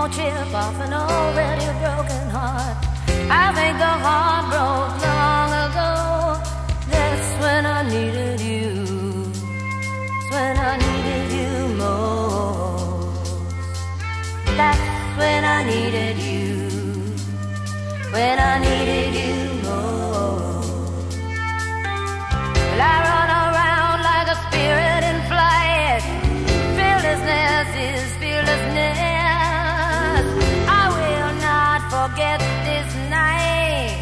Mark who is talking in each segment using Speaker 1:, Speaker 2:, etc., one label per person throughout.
Speaker 1: chip off an already broken heart. I think the heart broke long ago. That's when I needed you. That's when I needed you most. That's when I needed you. When I needed you most. Well, I run around like a spirit in flight. Fearlessness is fearlessness. I will not forget this night.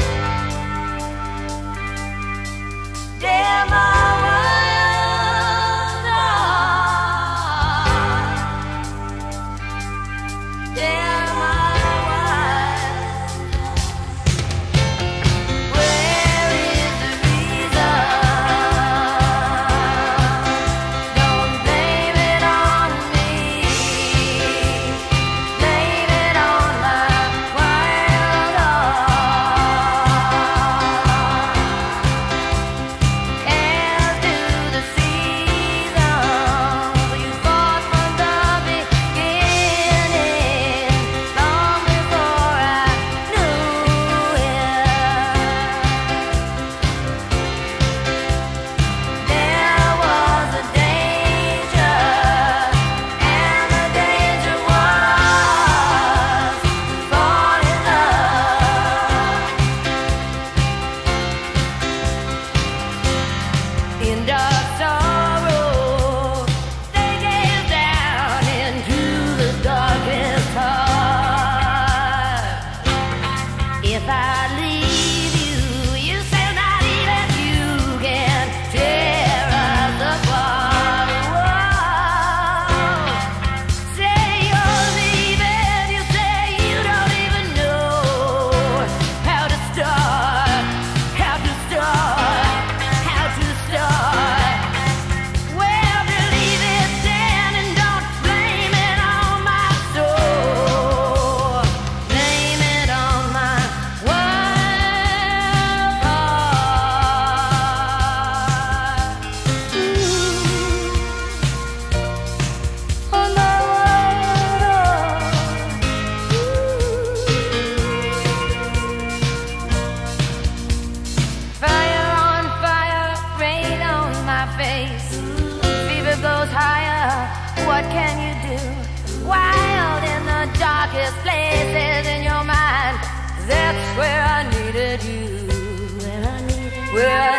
Speaker 1: Damn, I wonder. Damn, what can you do? Wild in the darkest places in your mind. That's where I needed you. Where I needed you.